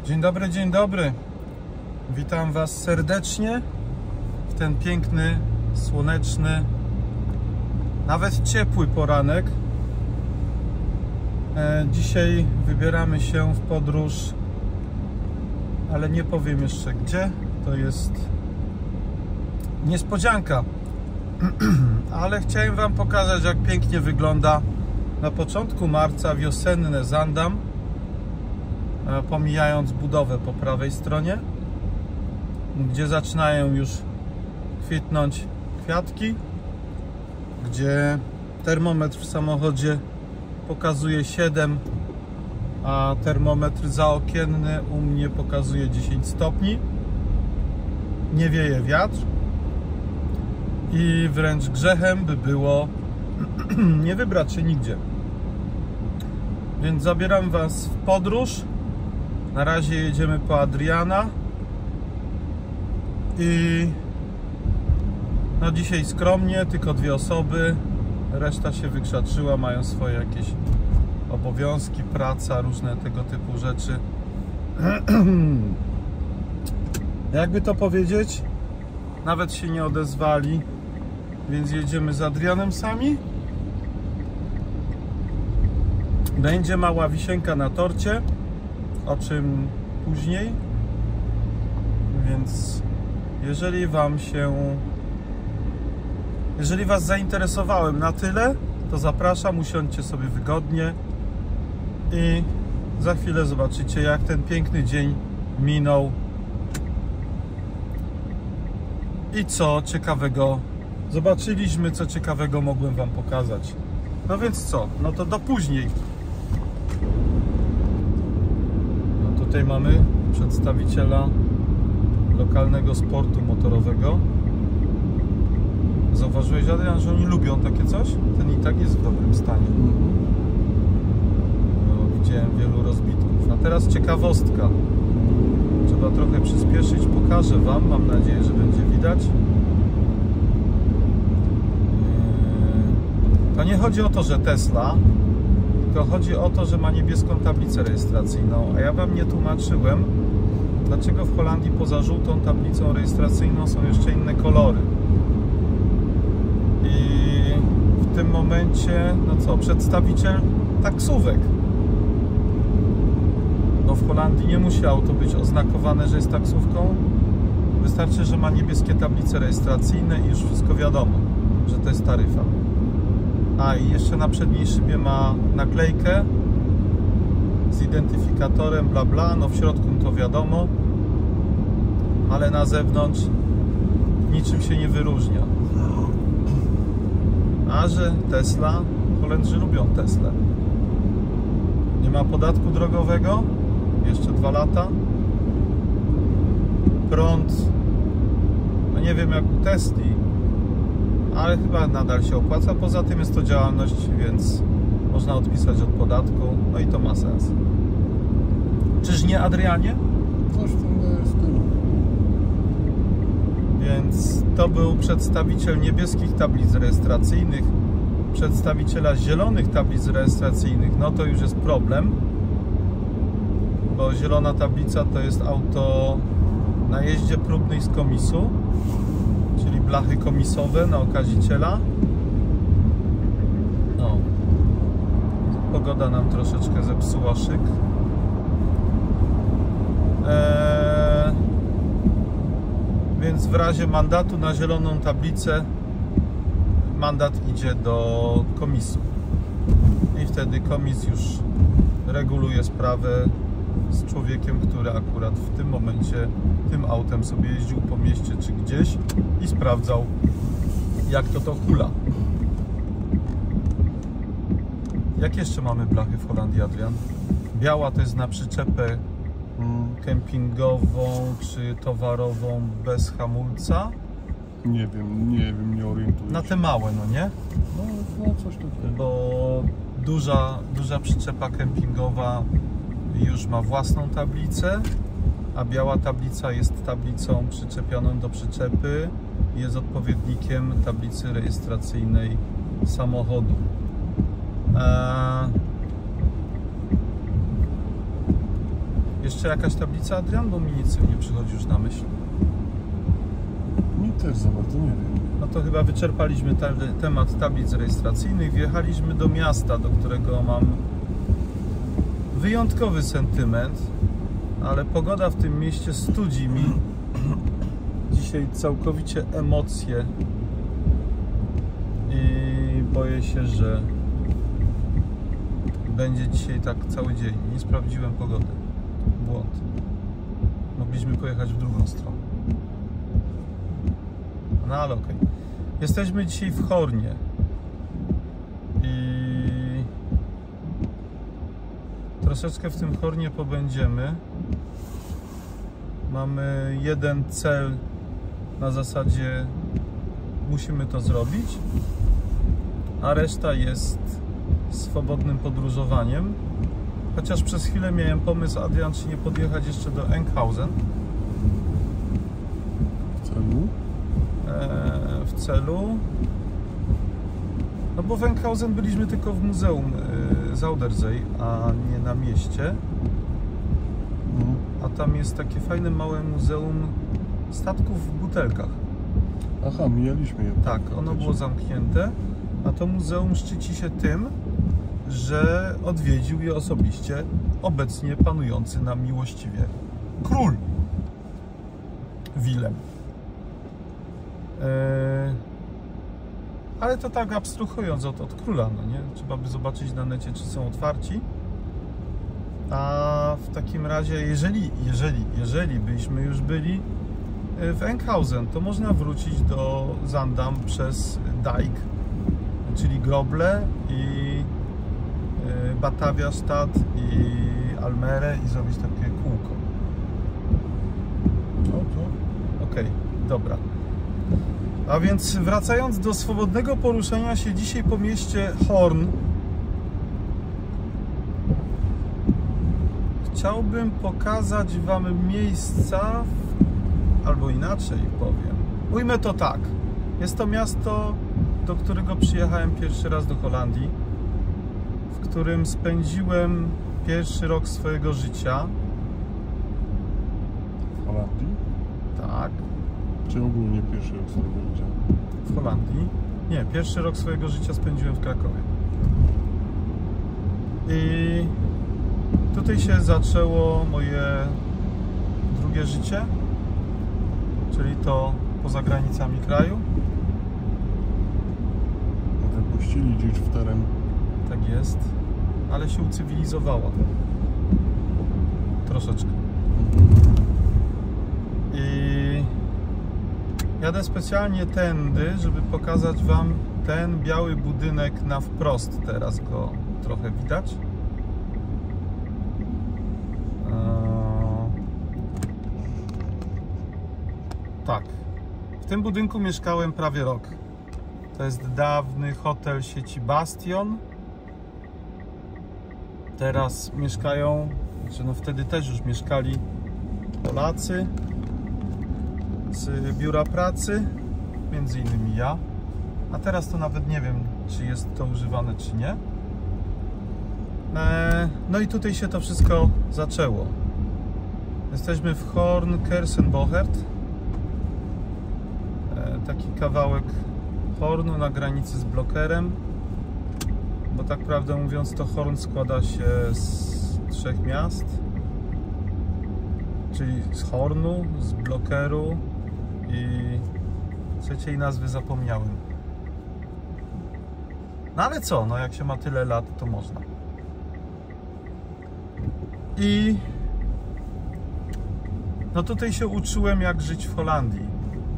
Dzień dobry. Witam Was serdecznie w ten piękny, słoneczny, nawet ciepły poranek. Dzisiaj wybieramy się w podróż, ale nie powiem jeszcze gdzie. To jest niespodzianka. Ale chciałem Wam pokazać, jak pięknie wygląda na początku marca wiosenne Zaandam, pomijając budowę po prawej stronie, gdzie zaczynają już kwitnąć kwiatki, gdzie termometr w samochodzie pokazuje 7, a termometr zaokienny u mnie pokazuje 10 stopni. Nie wieje wiatr i wręcz grzechem by było nie wybrać się nigdzie. Więc zabieram Was w podróż. Na razie jedziemy po Adriana i no dzisiaj skromnie, tylko 2 osoby, reszta się wykrzaczyła, mają swoje jakieś obowiązki, praca, różne tego typu rzeczy. Jakby to powiedzieć, nawet się nie odezwali, więc jedziemy z Adrianem sami. Będzie mała wisienka na torcie, o czym później. Więc jeżeli Was zainteresowałem na tyle, to zapraszam, usiądźcie sobie wygodnie i za chwilę zobaczycie, jak ten piękny dzień minął i co ciekawego zobaczyliśmy, co ciekawego mogłem Wam pokazać. No więc co? No to do później. No tutaj mamy przedstawiciela lokalnego sportu motorowego. Zauważyłeś, Adrian, że oni lubią takie coś? Ten i tak jest w dobrym stanie. No, widziałem wielu rozbitków. A teraz ciekawostka. Trzeba trochę przyspieszyć. Pokażę Wam. Mam nadzieję, że będzie widać. To nie chodzi o to, że Tesla, tylko chodzi o to, że ma niebieską tablicę rejestracyjną. A ja Wam nie tłumaczyłem, dlaczego w Holandii poza żółtą tablicą rejestracyjną są jeszcze inne kolory. I w tym momencie, no co, przedstawiciel taksówek. No w Holandii nie musi auto być oznakowane, że jest taksówką. Wystarczy, że ma niebieskie tablice rejestracyjne i już wszystko wiadomo, że to jest taryfa. A i jeszcze na przedniej szybie ma naklejkę z identyfikatorem, bla bla. No w środku to wiadomo, ale na zewnątrz niczym się nie wyróżnia. A że Tesla, Holendrzy lubią Teslę. Nie ma podatku drogowego, jeszcze 2 lata. Prąd, no nie wiem jak u Tesli, ale chyba nadal się opłaca. Poza tym jest to działalność, więc można odpisać od podatku, no i to ma sens. Czyż nie, Adrianie? Coś w tym stylu. Więc to był przedstawiciel niebieskich tablic rejestracyjnych. Przedstawiciela zielonych tablic rejestracyjnych, no to już jest problem, bo zielona tablica to jest auto na jeździe próbnej z komisu, czyli blachy komisowe na okaziciela. No, pogoda nam troszeczkę zepsuła szyk. Więc w razie mandatu na zieloną tablicę mandat idzie do komisu i wtedy komis już reguluje sprawę z człowiekiem, który akurat w tym momencie tym autem sobie jeździł po mieście czy gdzieś i sprawdzał, jak to hula. Jak jeszcze mamy blachy w Holandii, Adrian? Biała to jest na przyczepę kempingową czy towarową bez hamulca? Nie wiem, nie orientuję się. Na te małe, no nie? No coś takiego. Bo duża przyczepa kempingowa już ma własną tablicę, a biała tablica jest tablicą przyczepioną do przyczepy i jest odpowiednikiem tablicy rejestracyjnej samochodu. Jeszcze jakaś tablica, Adrian? Bo mi nic nie przychodzi już na myśl. Mi też za bardzo nie wiem. No to chyba wyczerpaliśmy temat tablic rejestracyjnych. Wjechaliśmy do miasta, do którego mam wyjątkowy sentyment, ale pogoda w tym mieście studzi mi dzisiaj całkowicie emocje i boję się, że będzie dzisiaj tak cały dzień. Nie sprawdziłem pogody. Błąd. Mogliśmy pojechać w drugą stronę. No ale okej. Jesteśmy dzisiaj w Hornie i troszeczkę w tym Hornie pobędziemy. Mamy jeden cel na zasadzie musimy to zrobić, a reszta jest swobodnym podróżowaniem. Chociaż przez chwilę miałem pomysł, Adrian, czy nie podjechać jeszcze do Enkhausen. W celu? W celu... No bo w Enkhausen byliśmy tylko w muzeum Zuiderzee, a nie na mieście. A tam jest takie fajne małe muzeum statków w butelkach. Aha, mijaliśmy je. Tak, ono było zamknięte, a to muzeum szczyci się tym, że odwiedził je osobiście obecnie panujący nam miłościwie król Wilem. Ale to tak abstrahując od króla, no nie? Trzeba by zobaczyć na necie, czy są otwarci. A w takim razie, jeżeli byśmy już byli w Enkhausen, to można wrócić do Zaandam przez Dijk, czyli Groble i Bataviastadt i Almere i zrobić takie kółko. Okej, dobra. A więc wracając do swobodnego poruszania się dzisiaj po mieście Horn, chciałbym pokazać Wam miejsca, albo inaczej powiem. Ujmę to tak. Jest to miasto, do którego przyjechałem pierwszy raz do Holandii, w którym spędziłem pierwszy rok swojego życia. W Holandii? Tak. Czy ogólnie pierwszy rok swojego życia? W Holandii? Nie, pierwszy rok swojego życia spędziłem w Krakowie. I tutaj się zaczęło moje drugie życie, czyli to poza granicami kraju. Wypuścili gdzieś w teren. Tak jest, ale się ucywilizowała. Troszeczkę. I jadę specjalnie tędy, żeby pokazać Wam ten biały budynek na wprost. Teraz go trochę widać. Tak. W tym budynku mieszkałem prawie rok. To jest dawny hotel sieci Bastion. Teraz mieszkają, znaczy no wtedy też już mieszkali Polacy z biura pracy, między innymi ja. A teraz to nawet nie wiem, czy jest to używane, czy nie. No i tutaj się to wszystko zaczęło. Jesteśmy w Horn-Kersenbohert. Taki kawałek Hornu na granicy z Blockerem. Bo tak prawdę mówiąc, to Horn składa się z 3 miast. Czyli z Hornu, z Blockeru i trzeciej nazwy zapomniałem. No ale co, no jak się ma tyle lat, to można. I no tutaj się uczyłem, jak żyć w Holandii.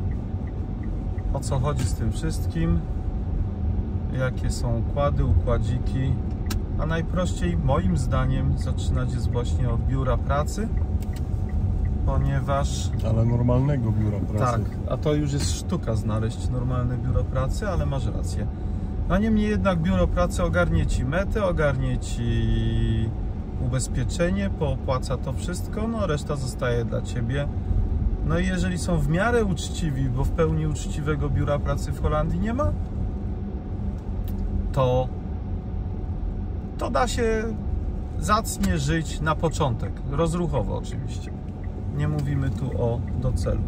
O co chodzi z tym wszystkim, jakie są układy, układziki. A najprościej moim zdaniem zaczynać jest właśnie od biura pracy, ponieważ... Ale normalnego biura pracy. Tak, a to już jest sztuka znaleźć normalne biuro pracy, ale masz rację. No niemniej jednak biuro pracy ogarnie Ci metę, ogarnie Ci ubezpieczenie, poopłaca to wszystko, no reszta zostaje dla Ciebie. No i jeżeli są w miarę uczciwi, bo w pełni uczciwego biura pracy w Holandii nie ma, to da się zacnie żyć na początek, rozruchowo oczywiście. Nie mówimy tu o do celu.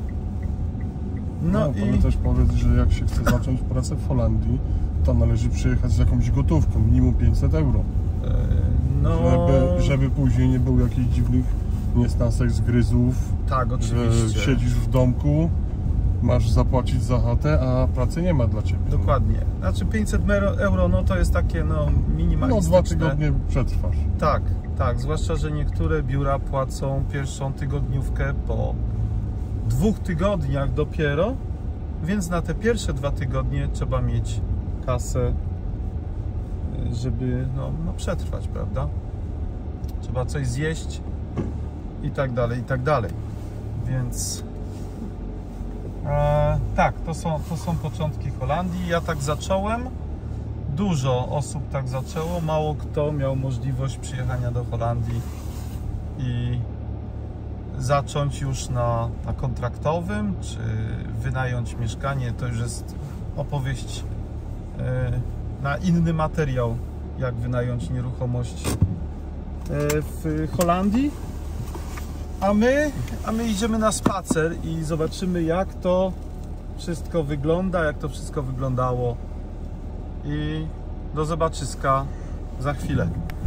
No i ale też powiedz, że jak się chce zacząć pracę w Holandii, to należy przyjechać z jakąś gotówką, minimum 500 euro. no Żeby później nie było jakichś dziwnych niesnansek, zgryzów. tak, oczywiście. Że siedzisz w domku, masz zapłacić za chatę, a pracy nie ma dla ciebie. Dokładnie. Znaczy 500 euro, no to jest takie minimalistyczne. No 2 tygodnie przetrwasz. Tak, tak. Zwłaszcza, że niektóre biura płacą pierwszą tygodniówkę po 2 tygodniach dopiero, więc na te pierwsze 2 tygodnie trzeba mieć kasę, żeby przetrwać, prawda? Trzeba coś zjeść i tak dalej, i tak dalej. Więc tak, to są początki Holandii. Ja tak zacząłem. Dużo osób tak zaczęło. Mało kto miał możliwość przyjechania do Holandii i zacząć już na kontraktowym, czy wynająć mieszkanie. To już jest opowieść na inny materiał, jak wynająć nieruchomość w Holandii. A my idziemy na spacer i zobaczymy, jak to wszystko wygląda, jak to wszystko wyglądało. I do zobaczyska za chwilę.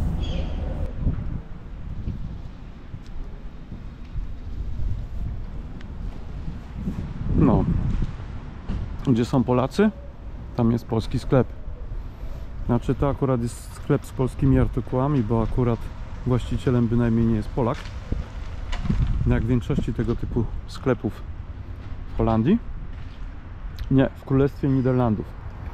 No, gdzie są Polacy, tam jest polski sklep. Znaczy to akurat jest sklep z polskimi artykułami, bo akurat właścicielem bynajmniej nie jest Polak. Jak w większości tego typu sklepów w Holandii. Nie, w Królestwie Niderlandów.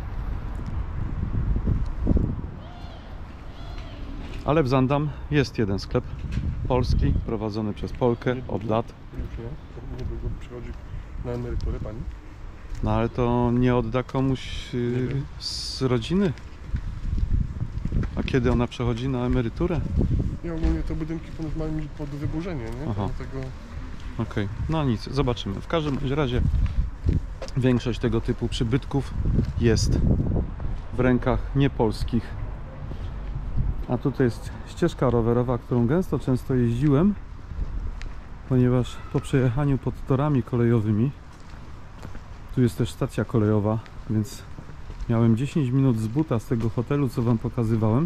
Ale w Zaandam jest jeden sklep polski, prowadzony przez Polkę od lat. Niedługo przychodzi na emeryturę pani. No ale to nie odda komuś z rodziny. A kiedy ona przechodzi na emeryturę? I ogólnie to budynki ponoć mają mieć pod wyburzenie, nie? Aha. Dlatego... Okej, no nic, zobaczymy. W każdym razie większość tego typu przybytków jest w rękach niepolskich. A tutaj jest ścieżka rowerowa, którą często jeździłem, ponieważ po przejechaniu pod torami kolejowymi, tu jest też stacja kolejowa, więc miałem 10 minut z buta z tego hotelu, co wam pokazywałem,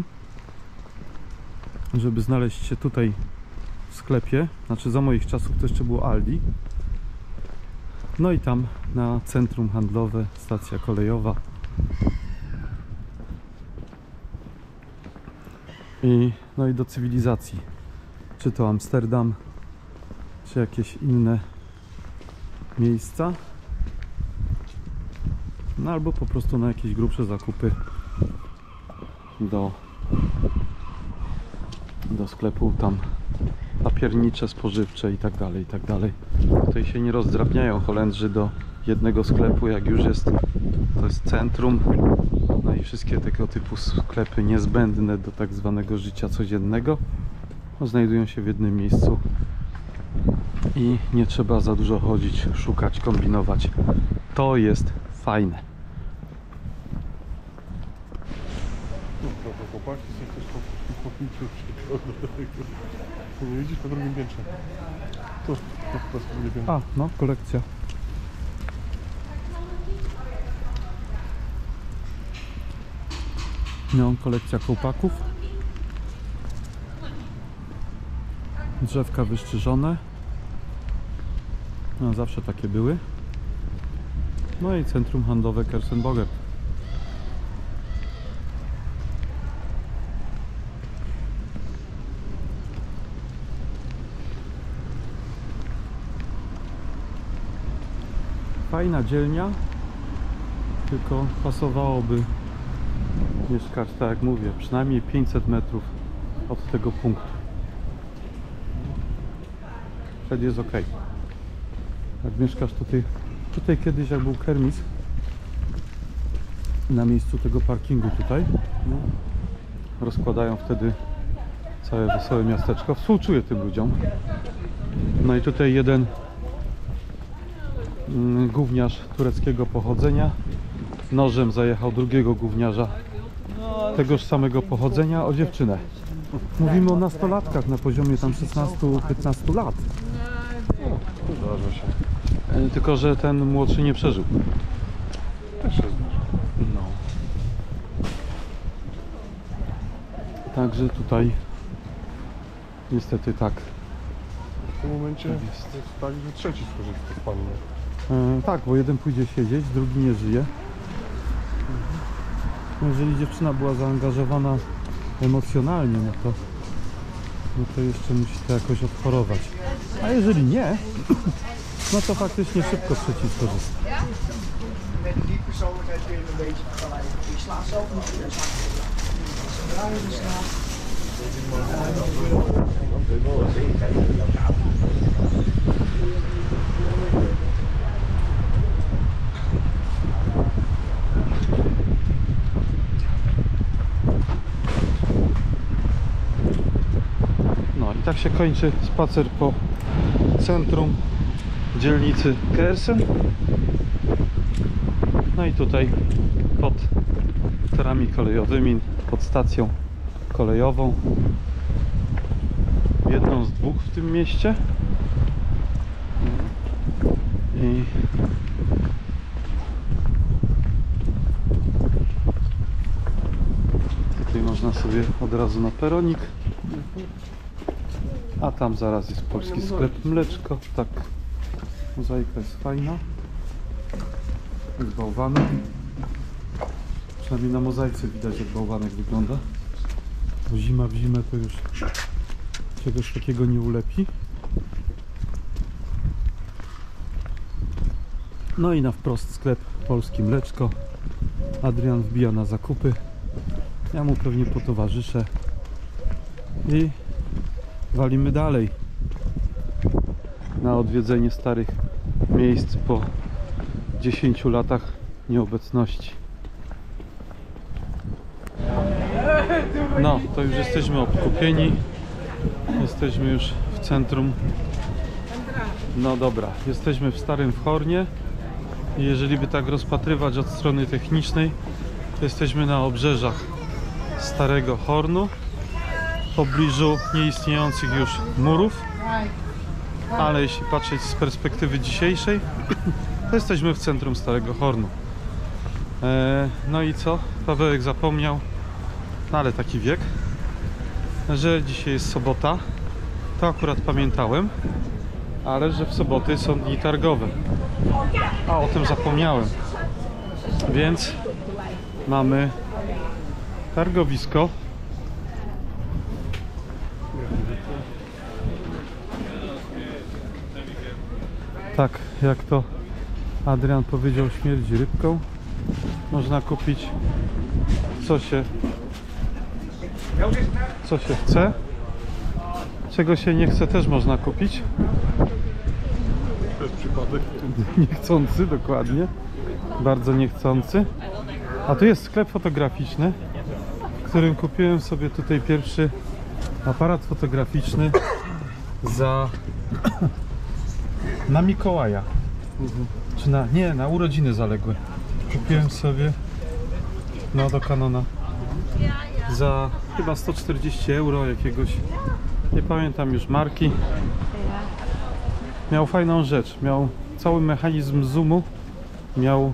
żeby znaleźć się tutaj w sklepie. Znaczy za moich czasów to jeszcze było Aldi. No i tam na centrum handlowe, stacja kolejowa. No i do cywilizacji. Czy to Amsterdam, czy jakieś inne miejsca. No albo po prostu na jakieś grubsze zakupy do sklepu tam papiernicze, spożywcze i tak dalej, i tak dalej. Tutaj się nie rozdrabniają Holendrzy do jednego sklepu, jak już jest, to jest centrum. No i wszystkie tego typu sklepy niezbędne do tak zwanego życia codziennego znajdują się w jednym miejscu i nie trzeba za dużo chodzić, szukać, kombinować. To jest fajne. Dobra, chłopaki są też nie widzisz na drugim piętrze. To po prostu nie wiem. A, no, kolekcja. No, kolekcja kołpaków. Drzewka wyszczyżone. No, zawsze takie były. No i centrum handlowe Kersenboger. Fajna dzielnia, tylko pasowałoby mieszkać, tak jak mówię, przynajmniej 500 metrów od tego punktu. Wtedy jest ok. Jak mieszkasz tutaj kiedyś, jak był kermis na miejscu tego parkingu tutaj, no, rozkładają wtedy całe wesołe miasteczko. Współczuję tym ludziom. No i tutaj jeden gówniarz tureckiego pochodzenia nożem zajechał drugiego gówniarza tegoż samego pochodzenia o dziewczynę. Mówimy o nastolatkach na poziomie tam 16-15 lat. Zdarza się. Tylko że ten młodszy nie przeżył. Też się zdarza. No. Także tutaj niestety tak. W tym momencie jest tak, że trzeci skorzysta z panny. Tak, bo jeden pójdzie siedzieć, drugi nie żyje. Jeżeli dziewczyna była zaangażowana emocjonalnie, no to jeszcze musi to jakoś odchorować. A jeżeli nie, no to faktycznie szybko trzeci skorzysta. Met die persoonlijkheid kun je een beetje vergelijken. Je slaat zelf niet in, zodra je slaat. No i tak się kończy spacer po centrum dzielnicy Kersen. No i tutaj pod torami kolejowymi, pod stacją kolejową, jedną z dwóch w tym mieście. I tutaj można sobie od razu na peronik. A tam zaraz jest polski sklep mleczko. Tak, mozaika jest fajna. Jest bałwanek. Przynajmniej na mozaice widać, jak bałwanek wygląda. Bo zima w zimę to już czegoś takiego nie ulepi. No i na wprost sklep polski mleczko. Adrian wbija na zakupy. Ja mu pewnie potowarzyszę. I walimy dalej na odwiedzenie starych miejsc po 10 latach nieobecności. No, to już jesteśmy obkupieni. Jesteśmy już w centrum. No dobra, jesteśmy w Starym Wchornie. I jeżeli by tak rozpatrywać od strony technicznej, to jesteśmy na obrzeżach Starego Hornu, w pobliżu nieistniejących już murów. Ale jeśli patrzeć z perspektywy dzisiejszej, to jesteśmy w centrum Starego Hornu. No i co? Pawełek zapomniał, no ale taki wiek, że dzisiaj jest sobota. To akurat pamiętałem, ale że w soboty są dni targowe. A o tym zapomniałem. Więc mamy targowisko. Tak, jak to Adrian powiedział, śmierdzi rybką. Można kupić co się chce. Czego się nie chce, też można kupić. To jest przypadek. Niechcący, dokładnie. Bardzo niechcący. A tu jest sklep fotograficzny, w którym kupiłem sobie tutaj pierwszy aparat fotograficzny na Mikołaja. Czy na urodziny zaległe. Kupiłem sobie do Canona za chyba 140 euro jakiegoś, nie pamiętam już marki. Miał fajną rzecz, miał cały mechanizm zoomu, miał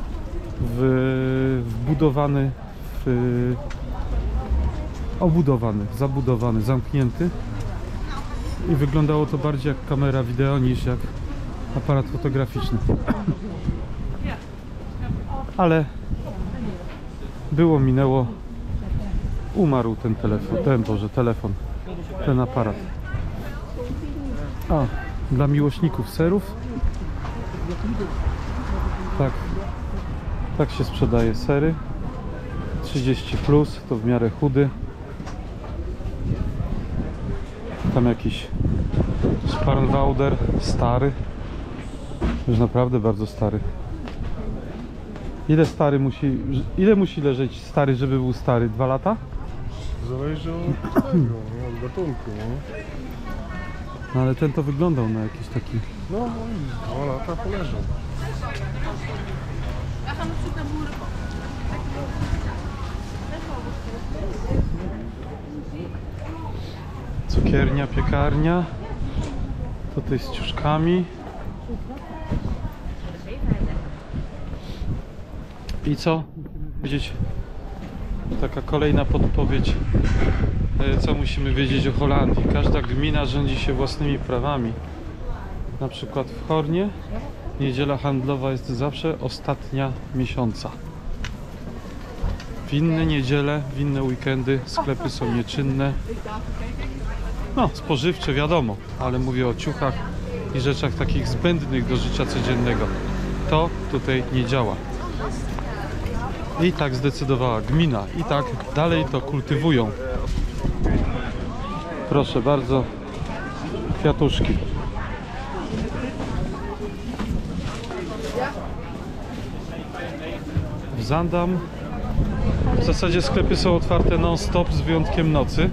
wbudowany, zabudowany, zamknięty i wyglądało to bardziej jak kamera wideo niż jak aparat fotograficzny. Ale było, minęło, umarł ten telefon, ten aparat. A, dla miłośników serów, tak się sprzedaje sery. 30+, to w miarę chudy. Tam jakiś Sparrenwauder, stary. Już naprawdę bardzo stary. Ile musi leżeć stary, żeby był stary? 2 lata? Zależy od tego, od gatunku. No ale ten to wyglądał na jakiś taki... No, 2 lata poleżą. Cukiernia, piekarnia. Tutaj z ciuszkami. I co? Wiedzieć, taka kolejna podpowiedź, co musimy wiedzieć o Holandii. Każda gmina rządzi się własnymi prawami. Na przykład w Hornie niedziela handlowa jest zawsze ostatnia miesiąca. W inne niedziele, w inne weekendy sklepy są nieczynne. No, spożywcze wiadomo, ale mówię o ciuchach i rzeczach takich zbędnych do życia codziennego. To tutaj nie działa. I tak zdecydowała gmina. I tak dalej to kultywują. Proszę bardzo, kwiatuszki. W Zaandam w zasadzie sklepy są otwarte non-stop z wyjątkiem nocy.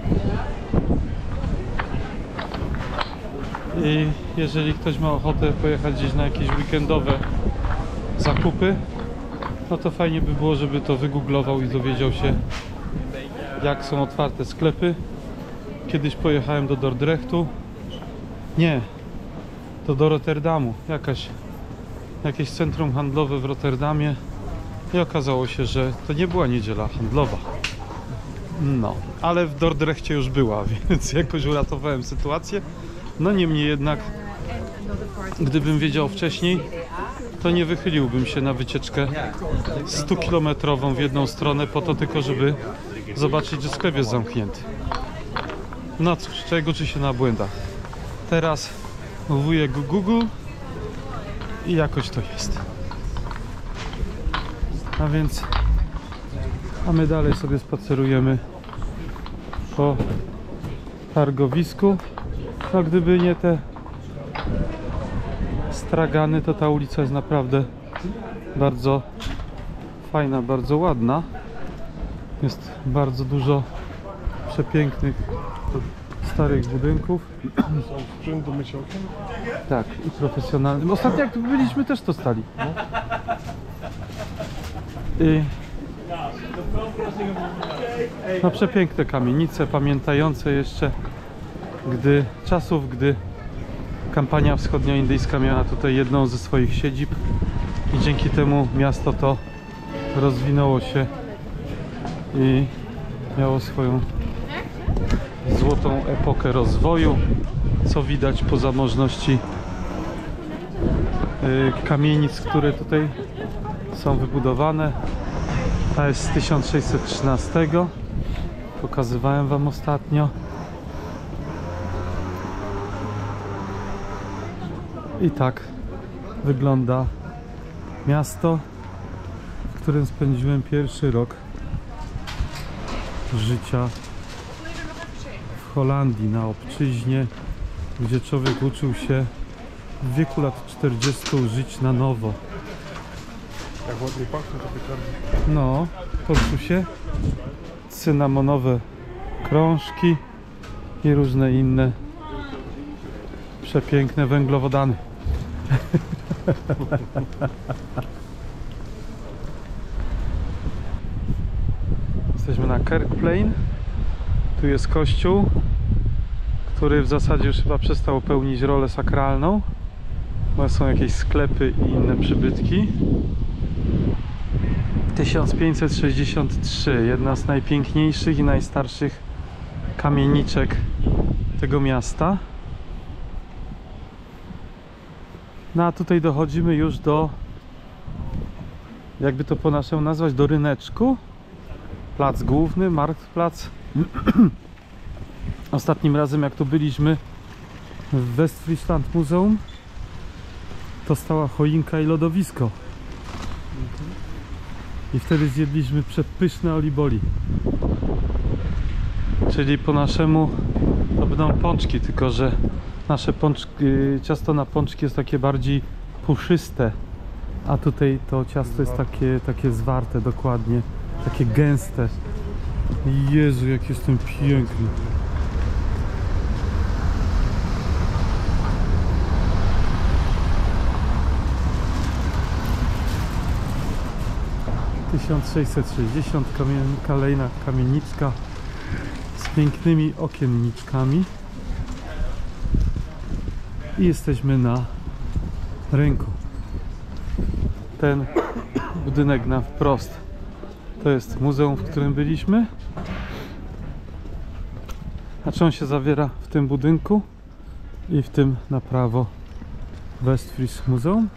I jeżeli ktoś ma ochotę pojechać gdzieś na jakieś weekendowe zakupy, no to fajnie by było, żeby to wygooglował i dowiedział się, jak są otwarte sklepy. Kiedyś pojechałem do Dordrechtu. Nie, to do Rotterdamu. Jakieś centrum handlowe w Rotterdamie. I okazało się, że to nie była niedziela handlowa. No, ale w Dordrechcie już była, więc jakoś uratowałem sytuację. No niemniej jednak, gdybym wiedział wcześniej, to nie wychyliłbym się na wycieczkę 100-kilometrową w jedną stronę po to tylko, żeby zobaczyć, że sklep jest zamknięty. No cóż, czego uczy się na błędach. Teraz wujek Google i jakoś to jest. A my dalej sobie spacerujemy po targowisku. No gdyby nie te stragany, to ta ulica jest naprawdę bardzo fajna, bardzo ładna. Jest bardzo dużo przepięknych starych budynków. Są sprzęt do mycia okien? Tak, i profesjonalny. Ostatnio jak tu byliśmy, też to stali. No przepiękne kamienice, pamiętające jeszcze czasów, gdy kampania wschodnioindyjska miała tutaj jedną ze swoich siedzib i dzięki temu miasto to rozwinęło się i miało swoją złotą epokę rozwoju, co widać po zamożności kamienic, które tutaj są wybudowane. Ta jest z 1613, pokazywałem wam ostatnio. I tak wygląda miasto, w którym spędziłem pierwszy rok życia w Holandii, na obczyźnie, gdzie człowiek uczył się w wieku lat 40 żyć na nowo. Jak ładnie pachnie to piekarnia. No, poczuł się cynamonowe krążki i różne inne przepiękne węglowodany. Jesteśmy na Kerkplein. Tu jest kościół, który w zasadzie już chyba przestał pełnić rolę sakralną, bo są jakieś sklepy i inne przybytki. 1563, jedna z najpiękniejszych i najstarszych kamieniczek tego miasta. No a tutaj dochodzimy już do, jakby to po naszemu nazwać, do ryneczku. Plac główny, Marktplatz. Ostatnim razem jak tu byliśmy w Westfriesland Muzeum, to stała choinka i lodowisko. I wtedy zjedliśmy przepyszne oliboli. Czyli po naszemu to będą pączki, tylko że nasze ciasto na pączki jest takie bardziej puszyste, a tutaj to ciasto jest takie zwarte dokładnie, takie gęste. Jezu, jak jestem piękny. ...1660, kolejna kamieniczka z z pięknymi okienniczkami i jesteśmy na rynku. Ten budynek na wprost to jest muzeum, w którym byliśmy. Znaczy on się zawiera w tym budynku i w tym na prawo Westfries Muzeum.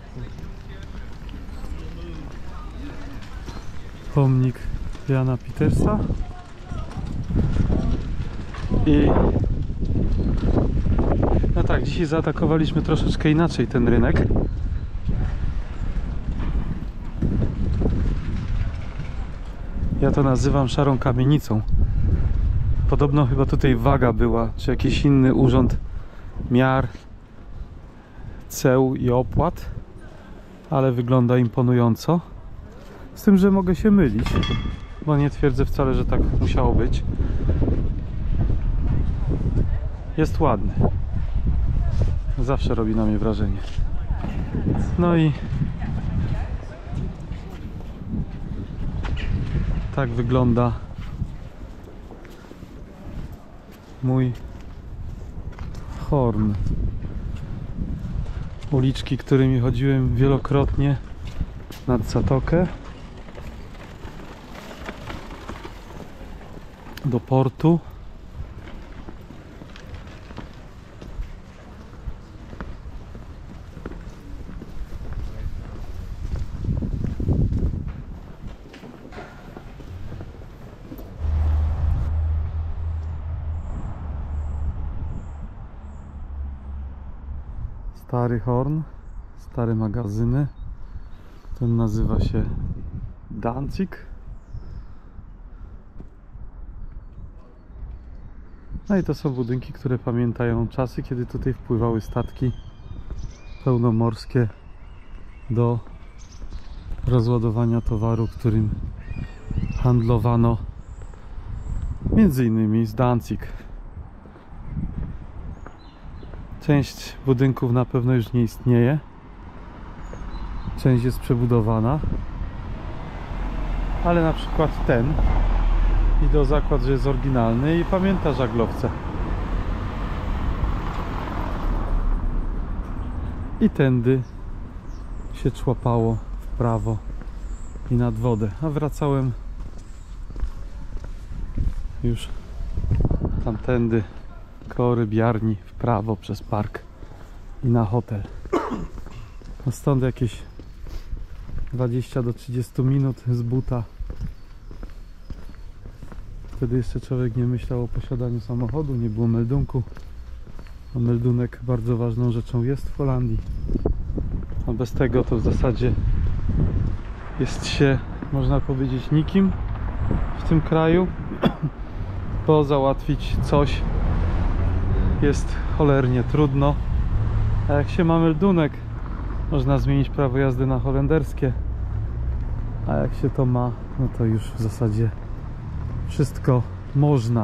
Pomnik Jana Pietersa. I no tak, dzisiaj zaatakowaliśmy troszeczkę inaczej ten rynek. Ja to nazywam szarą kamienicą. Podobno chyba tutaj waga była, czy jakiś inny urząd miar, ceł i opłat, ale wygląda imponująco. Z tym, że mogę się mylić, bo nie twierdzę wcale, że tak musiało być. Jest ładny. Zawsze robi na mnie wrażenie. No i tak wygląda mój Horn. Uliczki, którymi chodziłem wielokrotnie nad zatokę do portu. Stary Horn, stare magazyny. Ten nazywa się Danzig. No i to są budynki, które pamiętają czasy, kiedy tutaj wpływały statki pełnomorskie do rozładowania towaru, którym handlowano między innymi z Danzig. Część budynków na pewno już nie istnieje. Część jest przebudowana. Ale na przykład ten idę o zakład, że jest oryginalny i pamięta żaglowce. I tędy się człapało w prawo i nad wodę. A wracałem już tamtędy koło rybiarni w prawo przez park i na hotel. A stąd jakieś 20 do 30 minut z buta. Wtedy jeszcze człowiek nie myślał o posiadaniu samochodu, nie było meldunku. A meldunek bardzo ważną rzeczą jest w Holandii. A bez tego to w zasadzie jest się, można powiedzieć, nikim w tym kraju. Bo załatwić coś jest cholernie trudno. A jak się ma meldunek, można zmienić prawo jazdy na holenderskie. A jak się to ma, no to już w zasadzie wszystko można.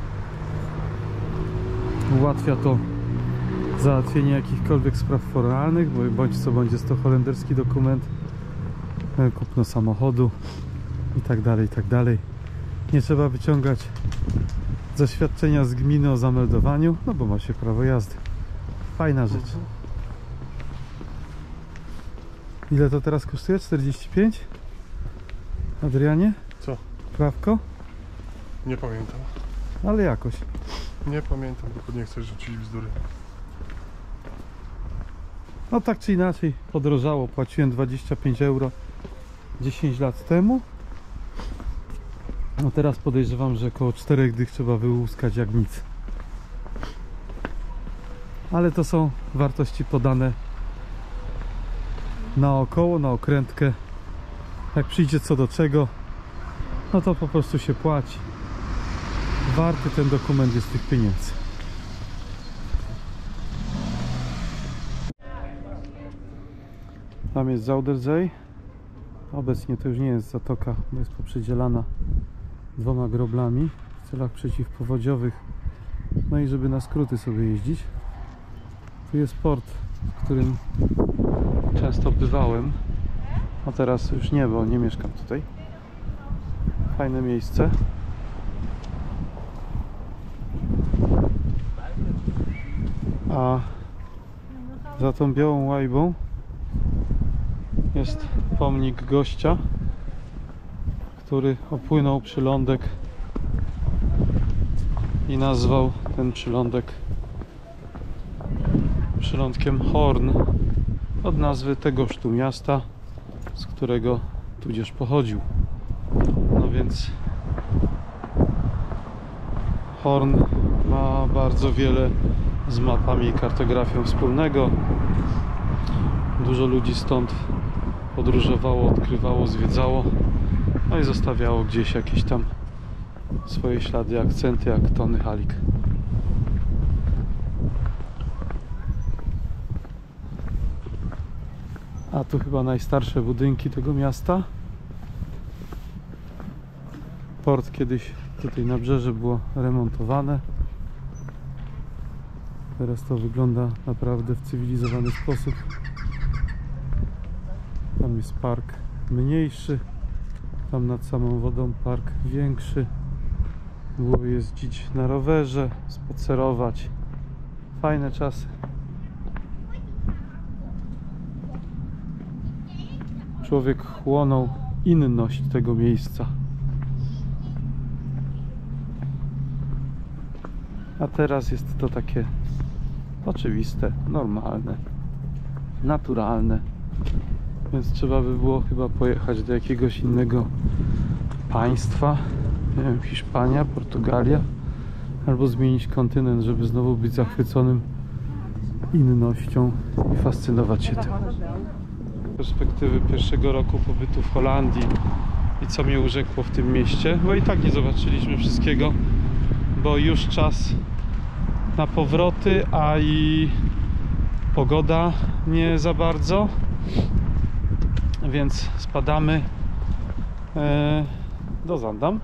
Ułatwia to załatwienie jakichkolwiek spraw formalnych, bo bądź co bądź jest to holenderski dokument, kupno samochodu i tak dalej, i tak dalej. Nie trzeba wyciągać zaświadczenia z gminy o zameldowaniu, no bo ma się prawo jazdy. Fajna rzecz. Ile to teraz kosztuje? 45? Adrianie? Co? Prawko? Nie pamiętam. Ale jakoś. Nie pamiętam, tylko nie chcę rzucić bzdury. No tak czy inaczej podrożało. Płaciłem 25 euro 10 lat temu. No teraz podejrzewam, że około 4 dych trzeba wyłuskać jak nic. Ale to są wartości podane naokoło, na okrętkę. Jak przyjdzie co do czego, no to po prostu się płaci. Warty ten dokument jest tych pieniędzy. Tam jest Zuiderzee. Obecnie to już nie jest zatoka, bo jest poprzedzielana 2 groblami w celach przeciwpowodziowych. No i żeby na skróty sobie jeździć. Tu jest port, w którym często bywałem. A teraz już nie, bo nie mieszkam tutaj. Fajne miejsce. A za tą białą łajbą jest pomnik gościa, który opłynął przylądek i nazwał ten przylądek przylądkiem Horn od nazwy tegoż tu miasta, z którego tudzież pochodził. No więc Horn ma bardzo wiele z mapami i kartografią wspólnego. Dużo ludzi stąd podróżowało, odkrywało, zwiedzało, no i zostawiało gdzieś jakieś tam swoje ślady, akcenty, jak Tony Halik. A tu chyba najstarsze budynki tego miasta. Port kiedyś tutaj na brzeże było remontowane. Teraz to wygląda naprawdę w cywilizowany sposób. Tam jest park mniejszy, tam nad samą wodą park większy. Było jeździć na rowerze, spacerować. Fajne czasy. Człowiek chłonął inność tego miejsca. A teraz jest to takie oczywiste, normalne, naturalne. Więc trzeba by było chyba pojechać do jakiegoś innego państwa. Nie wiem, Hiszpania, Portugalia. Albo zmienić kontynent, żeby znowu być zachwyconym innością i fascynować się tym. Z perspektywy pierwszego roku pobytu w Holandii i co mnie urzekło w tym mieście, bo i tak nie zobaczyliśmy wszystkiego, bo już czas na powroty, a i pogoda nie za bardzo, więc spadamy do Zaandam.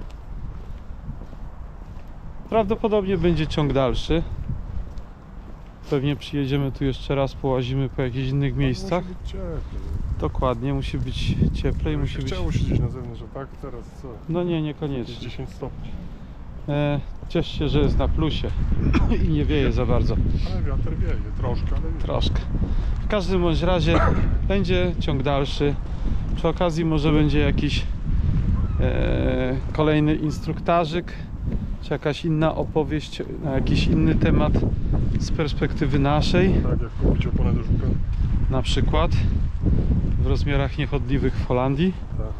Prawdopodobnie będzie ciąg dalszy. Pewnie przyjedziemy tu jeszcze raz, połazimy po jakichś innych miejscach. Musi być cieplej. Dokładnie, musi być cieplej, musi być... Chciało siedzieć na zewnątrz, a tak teraz co? No nie, niekoniecznie. 10 stopni. Ciesz się, że jest na plusie i nie wieje za bardzo. Ale wiatr wieje, troszkę, ale wieje. Troszkę. W każdym bądź razie będzie ciąg dalszy. Przy okazji może będzie jakiś kolejny instruktażyk, czy jakaś inna opowieść na jakiś inny temat z perspektywy naszej. Tak, jak kupić oponę do żuka. Na przykład w rozmiarach niechodliwych w Holandii. Tak.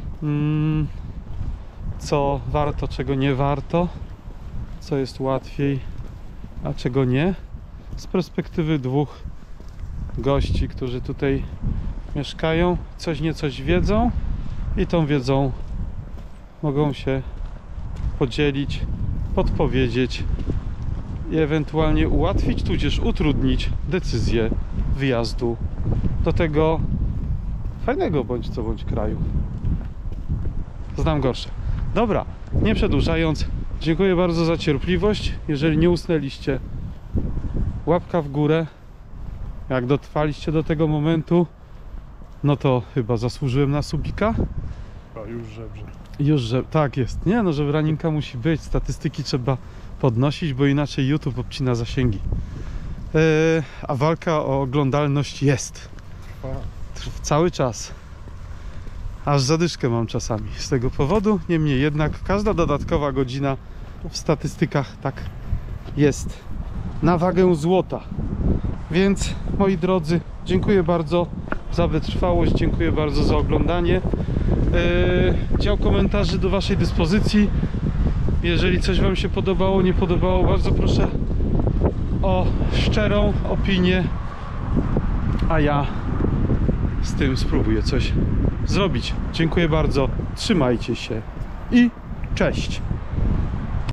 Co warto, czego nie warto, co jest łatwiej, a czego nie, z perspektywy dwóch gości, którzy tutaj mieszkają, coś niecoś wiedzą i tą wiedzą mogą się podzielić, podpowiedzieć i ewentualnie ułatwić, tudzież utrudnić decyzję wyjazdu do tego fajnego bądź co bądź kraju. Znam gorsze. Dobra, nie przedłużając, dziękuję bardzo za cierpliwość. Jeżeli nie usnęliście, łapka w górę. Jak dotrwaliście do tego momentu, no to chyba zasłużyłem na subika. A już żebrze. Tak jest. Nie no, że raninka musi być. Statystyki trzeba podnosić, bo inaczej YouTube obcina zasięgi. A walka o oglądalność jest. Cały czas. Aż zadyszkę mam czasami z tego powodu. Niemniej jednak każda dodatkowa godzina w statystykach tak jest na wagę złota. Więc moi drodzy, dziękuję bardzo za wytrwałość, dziękuję bardzo za oglądanie. Dział komentarzy do waszej dyspozycji. Jeżeli coś wam się podobało, nie podobało, bardzo proszę o szczerą opinię, a ja z tym spróbuję coś zrobić. Dziękuję bardzo, trzymajcie się i cześć!